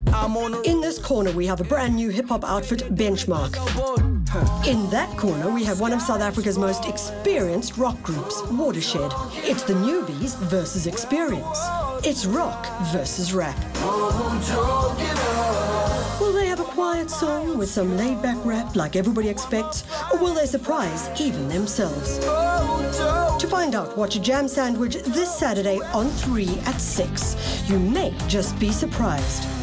In this corner, we have a brand new hip-hop outfit, Benchmark. In that corner, we have one of South Africa's most experienced rock groups, Watershed. It's the newbies versus experience. It's rock versus rap. Will they have a quiet song with some laid-back rap like everybody expects, or will they surprise even themselves? To find out, watch a jam sandwich this Saturday on 3 at 6. You may just be surprised.